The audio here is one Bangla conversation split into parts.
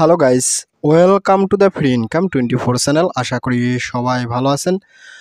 Hello guys, welcome to the free income 24 channel. আশা করি সবাই ভালো আছেন।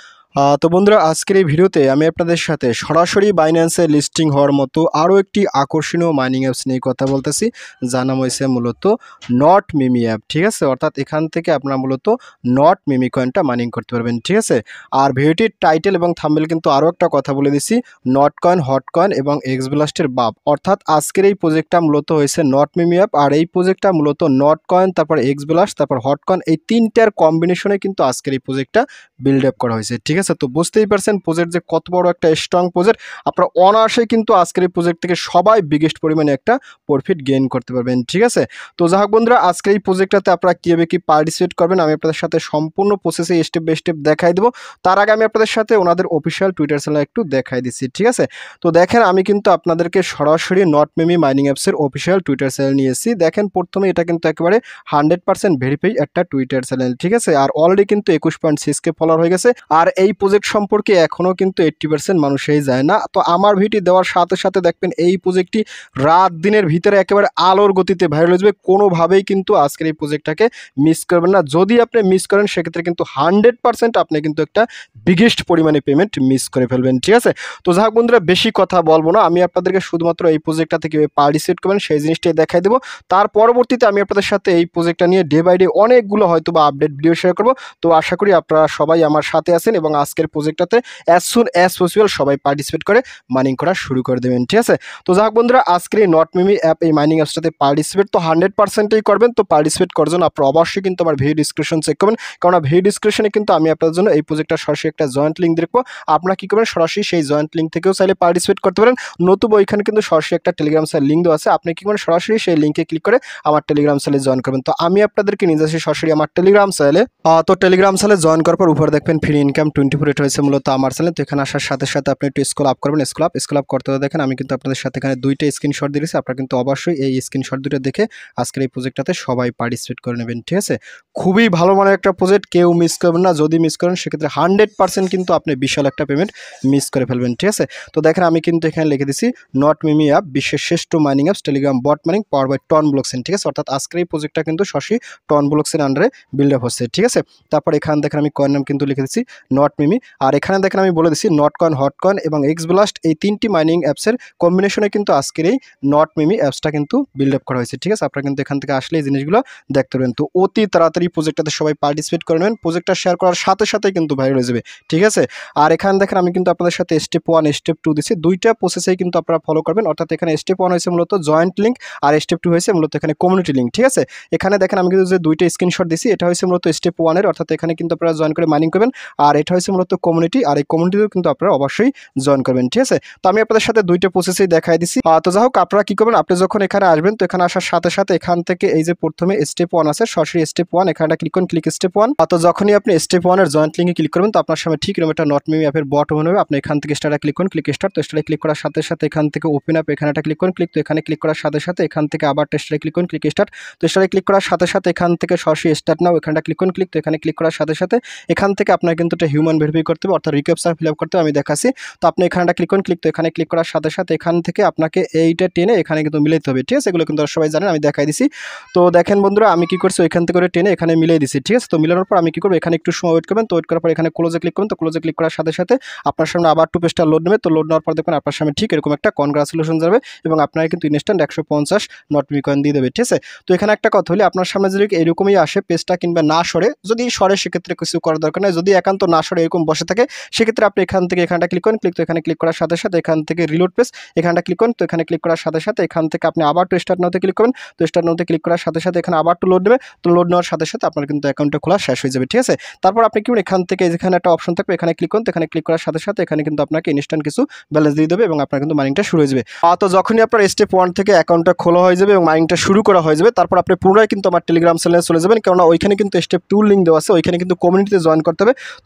তো বন্ধুরা, আজকের এই ভিডিওতে আমি আপনাদের সাথে সরাসরি বাইন্যান্সে লিস্টিং হওয়ার মতো আরও একটি আকর্ষণীয় মাইনিং অ্যাপস নিয়ে কথা বলতেছি, যার নাম হয়েছে মূলত নট মিমি অ্যাপ। ঠিক আছে, অর্থাৎ এখান থেকে আপনারা মূলত নট মিমি কয়েনটা মাইনিং করতে পারবেন। ঠিক আছে, আর ভিডিওটির টাইটেল এবং থাম্বনেল কিন্তু আরও একটা কথা বলে দিছি, নট কয়েন, হট কয়েন এবং এক্স ব্লাস্টের বাপ। অর্থাৎ আজকের এই প্রজেক্টটা মূলত হয়েছে নট মিমি অ্যাপ, আর এই প্রজেক্টটা মূলত নট কয়েন, তারপর এক্স ব্লাস্ট, তারপর হট কয়েন, এই তিনটার কম্বিনেশনে কিন্তু আজকের এই প্রজেক্টটা বিল্ড আপ করা হয়েছে। ঠিক আছে, তো বুঝতেই পারছেন প্রজেক্ট যে কত বড় একটা স্ট্রং প্রজেক্ট। আপনারা অনায়াসেই কিন্তু আজকের এই প্রজেক্ট থেকে সবাই বিগেস্ট পরিমাণে একটা প্রফিট গেইন করতে পারবেন। ঠিক আছে, তো যাই হোক বন্ধুরা, আজকের এই প্রজেক্টটাতে আপনারা কীভাবে কি পার্টিসিপেট করবেন আমি আপনাদের সাথে সম্পূর্ণ প্রসেসে স্টেপ বাই স্টেপ দেখাই দেবো। তার আগে আমি আপনাদের সাথে ওনাদের অফিসিয়াল টুইটার চ্যানেল একটু দেখাই দিচ্ছি। ঠিক আছে, তো দেখেন আমি কিন্তু আপনাদেরকে সরাসরি নট মিমি মাইনিং অ্যাপসের অফিসিয়াল টুইটার চ্যানেল নিয়ে এসেছি। দেখেন প্রথমে এটা কিন্তু একেবারে 100% ভেরিফাই একটা টুইটার চ্যানেল। ঠিক আছে, আর অলরেডি কিন্তু 21.6K ফলোয়ার হয়ে গেছে। আর এই প্রজেক্ট সম্পর্কে এখনও কিন্তু 80% মানুষই যায় না। তো আমার ভিডিও দেওয়ার সাথে সাথে দেখবেন এই প্রজেক্টটি রাত দিনের ভিতরে একেবারে আলোর গতিতে ভাইরাল হয়ে যাবে। কোনোভাবেই কিন্তু আজকের এই প্রজেক্টটাকে মিস করবেন না। যদি আপনি মিস করেন সেক্ষেত্রে কিন্তু 100% আপনি কিন্তু একটা বিগেস্ট পরিমাণে পেমেন্ট মিস করে ফেলবেন। ঠিক আছে, তো যাই হোক বন্ধুরা, বেশি কথা বলবো না, আমি আপনাদেরকে শুধুমাত্র এই প্রজেক্টটা থেকে পার্টিসিপেট করবেন সেই জিনিসটাই দেখাই দেবো। তার পরবর্তীতে আমি আপনাদের সাথে এই প্রজেক্টটা নিয়ে ডে বাই ডে অনেকগুলো হয়তো বা আপডেট ভিডিও শেয়ার করবো। তো আশা করি আপনারা সবাই আমার সাথে আছেন এবং আজকের প্রজেক্টটাতে অ্যাজ সুন অ্যাজ পসিবল সবাই পার্টিসিপেট করে মাইনিং করা শুরু করে দেবেন। ঠিক আছে, তো যাই হোক বন্ধুরা, আজকের এই নট মিমি অ্যাপ এই মাইনিং অ্যাপসটাতে পার্টিসিপেট তো 100%ই করবেন। তো পার্টিসিপেট করার জন্য আপনারা অবশ্যই কিন্তু আমার ভিডিও ডিসক্রিপশন চেক করবেন, কারণ ভিডিও ডিসক্রিপশনে কিন্তু আমি আপনাদের জন্য এই প্রজেক্টটা সরাসরি একটা জয়েন্ট লিঙ্ক দেখবো। আপনারা কী করবেন, সরাসরি সেই জয়েন্ট লিঙ্ক থেকেও চাইলে পার্টিসিপেট করতে পারেন, নতুবা ওইখানে কিন্তু সরাসরি একটা টেলিগ্রাম চ্যানেল লিঙ্ক দেওয়া আছে। আপনি কী করবেন, সরাসরি সেই লিঙ্কে ক্লিক করে আমার টেলিগ্রাম চ্যানেলে জয়েন করবেন। তো আমি আপনাদেরকে নিয়ে যাচ্ছি সরাসরি আমার টেলিগ্রাম চ্যানেলে। তো টেলিগ্রাম চ্যানেলে জয়েন করার পর উপরে দেখবেন ফ্রি ইনকাম 24, এটা হয়েছে মূলত আমার চ্যানেল। তো এখানে আসার সাথে সাথে আপনি একটু স্ক্রল আপ করবেন। স্ক্রল আপ করতে দেখেন আমি কিন্তু আপনাদের সাথে এখানে দুইটা স্ক্রিনশট দিয়েছি। আপনারা কিন্তু অবশ্যই এই স্ক্রিনশট দুটো দেখে আজকের এই প্রজেক্টটাতে সবাই পার্টিসিপেট করে নেবেন। ঠিক আছে, খুবই ভালো মানের একটা প্রজেক্ট, কেউ মিস করবেন না। যদি মিস করেন সেক্ষেত্রে 100% কিন্তু আপনি বিশাল একটা পেমেন্ট মিস করে ফেলবেন। ঠিক আছে, তো দেখেন আমি কিন্তু এখানে লিখে দিছি নট মিমি অ্যাপ বিশ্বের শ্রেষ্ঠ mining apps Telegram bot mining power by TON blockchain. ঠিক আছে, অর্থাৎ আজকের এই প্রজেক্টটা কিন্তু সরাসরি টন ব্লকচেন আন্ডারে বিল্ড আপ হচ্ছে। ঠিক আছে, তারপর এখানে দেখেন আমি কয়েন নাম কিন্তু লিখে দিচ্ছি নট মিমি, আর এখানে দেখেন আমি বলে দিচ্ছি নট কয়েন, হট কয়েন এবং এক্স ব্লাস্ট, এই তিনটি মাইনিং অ্যাপসের কম্বিনেশনে কিন্তু আজকের এই নট মিমি অ্যাপসটা কিন্তু বিল্ড আপ করা হয়েছে। ঠিক আছে, আপনারা কিন্তু এখান থেকে আসলে এই জিনিসগুলো দেখতে পারবেন। তো অতি তাড়াতাড়ি প্রজেক্টটাতে সবাই পার্টিসিপেট করে নেবেন, প্রজেক্টটা শেয়ার করার সাথে সাথে কিন্তু ভাইরাল হয়ে যাবে। ঠিক আছে, আর এখানে দেখেন আমি কিন্তু আপনাদের সাথে স্টেপ 1 স্টেপ 2 দিচ্ছি, দুইটা প্রসেসেই কিন্তু আপনারা ফলো করবেন। অর্থাৎ এখানে স্টেপ 1 হয়েছে মূলত জয়েন্ট লিঙ্ক, আর স্টেপ 2 হয়েছে মূলত এখানে কমিউনিটি লিঙ্ক। ঠিক আছে, এখানে দেখেন আমি কিন্তু যে দুইটা স্ক্রিনশট দিচ্ছি, এটা হয়েছে মূলত স্টেপ 1 এর, অর্থাৎ এখানে কিন্তু আপনারা জয়েন করে মাইনিং করবেন, আর এটা হয়েছে মূলত কমিউনিটি, আর এই কমিউনিটিতেও কিন্তু আপনারা অবশ্যই জয়েন করবেন। ঠিক আছে, তো আমি আপনাদের সাথে দুইটা প্রসেসেই দেখাই দিচ্ছি। তো যাই হোক, আপনারা কি করবেন, আপনি যখন এখানে আসবেন তো এখানে আসার সাথে সাথে এখান থেকে এই যে প্রথমে স্টেপ 1 আছে, সরাসরি স্টেপ 1 এখানটা ক্লিক করুন, ক্লিক স্টেপ 1। তো যখনই আপনি স্টেপ 1 এর জয়েন্ট লিঙ্কে ক্লিক করবেন তো আপনার সামনে ঠিক এরকম একটা নট মিমি অ্যাপের বট ওপেন হবে। আপনি এখান থেকে স্টার্টে ক্লিক করুন, ক্লিক স্টার্ট। তো স্টার্টে ক্লিক করার সাথে সাথে এখান থেকে ওপেন আপ এখানে একটা ক্লিক করুন, ক্লিক। তো এখানে ক্লিক করার সাথে সাথে এখান থেকে আবার টেস্টে ক্লিক করুন, ক্লিক স্টার্ট। তো স্টার্টে ক্লিক করার সাথে সাথে এখান থেকে সরাসরি স্টার্ট নাও এখানটা ক্লিক করুন, ক্লিক। তো এখানে ক্লিক করার সাথে সাথে এখান থেকে আপনার কিন্তু একটা হিউম্যান ভেরিফাই করতে হবে, অর্থাৎ রিক্যাপচা ফিল আপ করতে হবে, আমি দেখাচ্ছি। তো আপনি এখানটা ক্লিক করুন, ক্লিক। তো এখানে ক্লিক করার সাথে সাথে এখান থেকে আপনাকে এইটা টেনে এখানে কিন্তু মিলাইতে হবে। ঠিক আছে, এগুলো কিন্তু সবাই জানেন, আমি দেখাই দিছি। তো দেখেন বন্ধুরা, আমি কি করছি ওইখান থেকে টেনে এখানে মিলিয়ে দিছি। ঠিক আছে, তো মিলানোর পর আমি কি করবো, এখানে একটু সময় ওয়েট করবেন। তো ওয়েট করার পর এখানে ক্লোজে ক্লিক করুন। তো ক্লোজে ক্লিক করার সাথে সাথে আপনার সামনে আবার টু পেজটা লোড নেবে। তো লোড নেওয়ার পর দেখবেন আপনার সামনে ঠিক এরকম একটা কনগ্রাচুলেশন যাবে এবং আপনার কিন্তু ইনস্ট্যান্ট 150 নট মিমি কয়েন দিয়ে দেবে। ঠিক আছে, তো এখানে একটা কথা হলে আপনার সামনে যদি এরকমই আসে পেজটা কিংবা না সরে, যদি সরে সেক্ষেত্রে কিছু করার দরকার নেই। যদি একান্ত না সরে এরকম বসে থাকে সেক্ষেত্রে আপনি এখান থেকে এখানটা ক্লিক করুন, ক্লিক। তো এখানে ক্লিক করার সাথে সাথে এখান থেকে রিলোড পেজ এখানটা ক্লিক করুন। তো এখানে ক্লিক করার সাথে সাথে এখান থেকে আপনি আবার টু স্টার্ট নাওতে ক্লিক করবেন। তো স্টার্ট নাওতে ক্লিক করার সাথে সাথে এখানে আবার টু লোড নেবে। তো লোড নেওয়ার সাথে সাথে আপনার কিন্তু অ্যাকাউন্টটা খোলা শেষ হয়ে যাবে। ঠিক আছে, তারপর আপনি কি এখান থেকে যেখানে একটা অপশন থাকবে এখানে ক্লিক করুন। তো এখানে ক্লিক করার সাথে সাথে এখানে কিন্তু আপনাকে ইনস্ট্যান্ট কিছু ব্যালেন্স দিয়ে দেবে এবং আপনার কিন্তু মাইনিংটা শুরু হয়ে যাবে। তো যখনই আপনার স্টেপ 1 থেকে অ্যাকাউন্টটা খোলা হয়ে যাবে এবং মাইনিংটা শুরু করা হয়ে যাবে, তারপর আপনি পুনরায় কিন্তু আমার টেলিগ্রাম চ্যানেলে চলে যাবেন, কেননা ওইখানে কিন্তু স্টেপ 2 লিঙ্ক দেওয়া আছে, ওইখানে কিন্তু কমিউনিটিতে জয়েন করতে হবে। তো এখান থেকে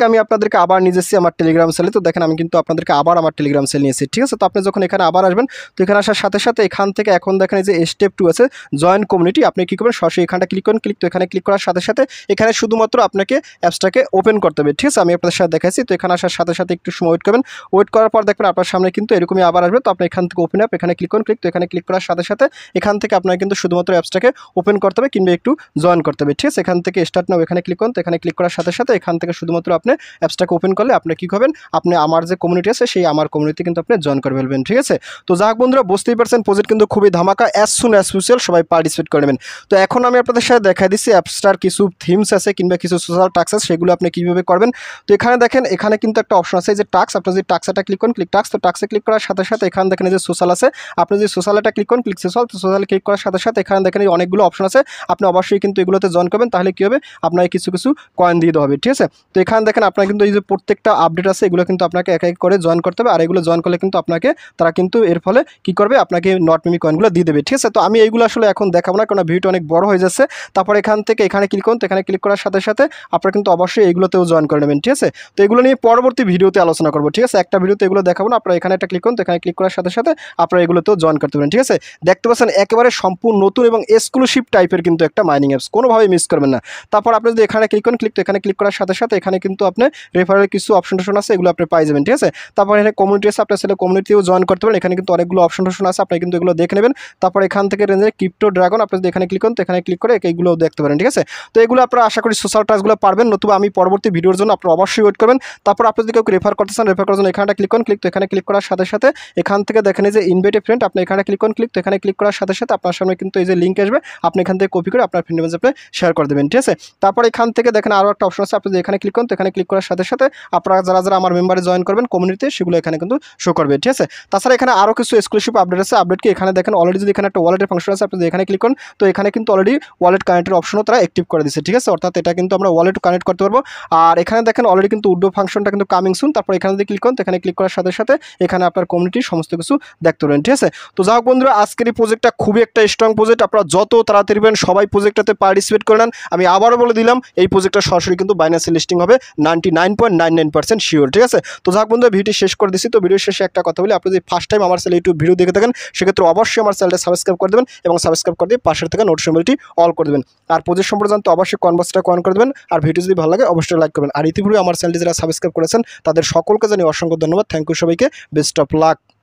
থেকে আমি আপনাদেরকে আবার নিয়ে যাচ্ছি আমার টেলিগ্রাম সেলে। তো দেখেন আমি কিন্তু আপনাদেরকে আবার আমার টেলিগ্রাম সেল নিয়েছি, ঠিক আছে। তো আপনি যখন এখানে আবার আসবেন, তো এখানে আসার সাথে সাথে এখান থেকে এখন দেখেন এই যে স্টেপ 2 আছে জয়েন কমিউনিটি, আপনি কী করবেন সরাসরি এখানটা ক্লিক করুন। তো এখানে ক্লিক করার সাথে সাথে এখানে শুধুমাত্র আপনাকে অ্যাপসটাকে ওপেন করতে হবে, ঠিক আছে। আমি আপনাদের সাথে দেখাচ্ছি। তো এখানে আসার সাথে সাথে একটু সময় ওয়েট করবেন। ওয়েট করার পর দেখবেন আপনার সামনে কিন্তু এরকমই আবার আসবে। তো আপনি এখান থেকে ওপেন অ্যাপ এখানে ক্লিক করুন। তো এখানে ক্লিক করার সাথে সাথে এখান থেকে আপনাকে কিন্তু শুধুমাত্র অ্যাপসটাকে ওপেন করতে হবে কিংবা একটু জয়েন করতে হবে, ঠিক আছে। এখান থেকে স্টার্ট নাও এখানে ক্লিক করুন। তো এখানে ক্লিক করার সাথে সাথে এখান থেকে শুধুমাত্র আপনি অ্যাপসটাকে ওপেন করলে আপনি কী করবেন, আপনি আমার যে কমিউনিটি আছে সেই আমার কমিউনিটি কিন্তু আপনি জয়েন করে ফেলবেন, ঠিক আছে। তো যাক বন্ধুরা, বুঝতেই পারছেন প্রজেক্ট কিন্তু খুবই ধামাকা, অ্যাজ সুন অ্যাজ পসিবল সবাই পার্টিসিপেট করে নেবেন। তো এখন আমি আপনাদের সাথে দেখা দিচ্ছি অ্যাপসটার কিছু থিমস আছে কিংবা কিছু সোশ্যাল টাস্ক আছে, সেগুলো আপনি কীভাবে করবেন। তো এখানে দেখেন এখানে কিন্তু একটা অপশন আছে যে টাস্ক, আপনি যদি টাস্কটা ক্লিক করেন টাস্ক, তো টাস্কে ক্লিক করার সাথে সাথে এখানে দেখেন যে সোশ্যাল আছে, আপনি যদি সোশ্যালটা ক্লিক করেন সোশ্যাল, তো সোশ্যালে ক্লিক করার সাথে সাথে এখানে দেখেন অনেকগুলো অপশন আছে, আপনি অবশ্যই কিন্তু এগুলোতে জয়েন করবেন। তাহলে কী হবে, আপনাকে কিছু কিছু কয়েন দিয়ে দেওয়া হবে, ঠিক আছে। তো এখানে দেখেন আপনার কিন্তু এই যে প্রত্যেকটা আপডেট আছে এগুলো কিন্তু আপনাকে এক এক করে জয়েন করতে হবে, আর এগুলো জয়েন করলে কিন্তু আপনাকে তারা কিন্তু এর ফলে কী করবে, আপনাকে নট মিমি কয়েনগুলো দিয়ে দেবে, ঠিক আছে। তো আমি এইগুলো আসলে এখন দেখাবো না, কারণ ভিডিওটা অনেক বড় হয়ে যাচ্ছে। তারপর এখান থেকে এখানে ক্লিক করুন। তো এখানে ক্লিক করার সাথে সাথে আপনারা কিন্তু অবশ্যই এইগুলোতেও জয়েন করে নেবেন, ঠিক আছে। তো এগুলো নিয়ে পরবর্তী ভিডিওতে আলোচনা করবো, ঠিক আছে। একটা ভিডিওতে এগুলো দেখাবো না, আপনারা এখানে একটা ক্লিক করুন। তো এখানে ক্লিক করার সাথে সাথে আপনারা এগুলোতেও জয়েন করতে পারেন, ঠিক আছে। দেখতে পাচ্ছেন একেবারে সম্পূর্ণ নতুন এবং এক্সক্লুসিভ টাইপের কিন্তু একটা মাইনিং অ্যাপস, কোনোভাবেই মিস করবেন না। তারপর আপনি যদি এখানে ক্লিক করেন তো এখানে ক্লিক করার সাথে সাথে এখানে কিন্তু আপনি রেফারের কিছু অপশন আছে, এগুলো আপনি পাই যাবেন, ঠিক আছে। তারপর এখানে কমিউনিটি আছে, আপনার ছেলে কমিউনিটিও জয়েন করতে পারেন। এখানে কিন্তু অনেকগুলো অপশন আছে, আপনি কিন্তু এগুলো দেখে নেবেন। তারপর এখান থেকে রেঞ্জে ক্রিপ্টো ড্রাগন, আপনি যদি এখানে ক্লিক করেন তো এখানে ক্লিক করে এইগুলো দেখতে পারেন, ঠিক আছে। তো এগুলো আপনারা আশা করি সোশ্যাল টাস্কগুলো পারবেন, নতুবা আমি পরবর্তী ভিডিওর জন্য আপনারা অবশ্যই ওয়েট করবেন। তারপর আপনি যদি কেউ রেফার করতে চান, রেফার করার জন্য এখানটা ক্লিক করুন। তো এখানে ক্লিক করার সাথে সাথে এখান থেকে দেখেন যে ইনভাইট এ ফ্রেন্ড, আপনি এখানে ক্লিক করুন। তো এখানে ক্লিক করার সাথে সাথে আপনার সামনে কিন্তু এই যে লিঙ্ক আসবে, আপনি এখান থেকে কপি করে আপনার ফ্রেন্ড মেসেজে আপনি শেয়ার করে দেবেন, ঠিক আছে। তারপর এখান থেকে দেখেন আরও একটা অপশন আছে, আপনি যদি এখানে ক্লিক করুন। তো এখানে ক্লিক করার সাথে সাথে আপনারা যারা যারা আমার মেম্বারে জয়েন করবেন কমিউনিটিতে, সেগুলো এখানে কিন্তু শো করবে, ঠিক আছে। তাছাড়া এখানে আরও কিছু এক্সক্লুসিভ আপডেট আছে, আপডেট কি এখানে দেখেন অলরেডি যদি এখানে একটা ওয়ালেটের ফাংশন আছে, আপনি যদি এখানে ক্লিক করুন তো এখানে কিন্তু অলরেডি ওয়ালেট কানেক্টের অপশনও তারা অ্যাক্টিভ করে দিচ্ছে, ঠিক আছে। অর্থাৎ এটা কিন্তু আমরা ওয়ালেট কানেক্ট করতে পারবো। আর এখানে দেখেন অলরেডি কিন্তু উডো ফাংশনটা কিন্তু কামিং সুন। তারপর এখানে যদি ক্লিক করুন তো এখানে ক্লিক করার সাথে সাথে এখানে আপনার কমিউনিটির সমস্ত কিছু দেখতে পারেন, ঠিক আছে। তো যাই হোক বন্ধুরা, আজকের এই প্রজেক্টটা খুবই একটা স্ট্রং প্রজেক্ট, আপনারা যত তাড়াতাড়ি পারেন সবাই প্রজেক্টটাতে পার্টিসিপেট করে নেন। আমি আবারও বলে দিলাম এই প্রজেক্টটা সরাসরি কিন্তু বাইন্যান্সে লিস্টিং হবে 99.99% শিওর, ঠিক আছে। তো যাই হোক বন্ধুরা, ভিডিওটি শেষ করে দিচ্ছি। তো ভিডিও শেষে একটা কথা বলি, আপনি যদি ফার্স্ট টাইম আমার চ্যানেলে ইউটিউব ভিডিও দেখে থাকেন সেক্ষেত্রে অবশ্যই আমার চ্যানেলটা সাবস্ক্রাইব করে দেবেন এবং সাবস্ক্রাইব করে দিয়ে পাশের থেকে নোটিফিকেশনটি অল করে দেবেন। আর প্রজেক্ট সম্পর্কে জানতে অবশ্যই কনভার্সটা কন করে দেবেন। আর ভিডিও যদি ভালো লাগে অবশ্যই লাইক করবেন। আর ইতিপূর্বে আমার চ্যানেলটি যারা সাবস্ক্রাইব করেছেন তাদের সকলকে জানিয়ে অসংখ্য ধন্যবাদ। থ্যাংক ইউ সবাইকে, বেস্ট অফ লাক।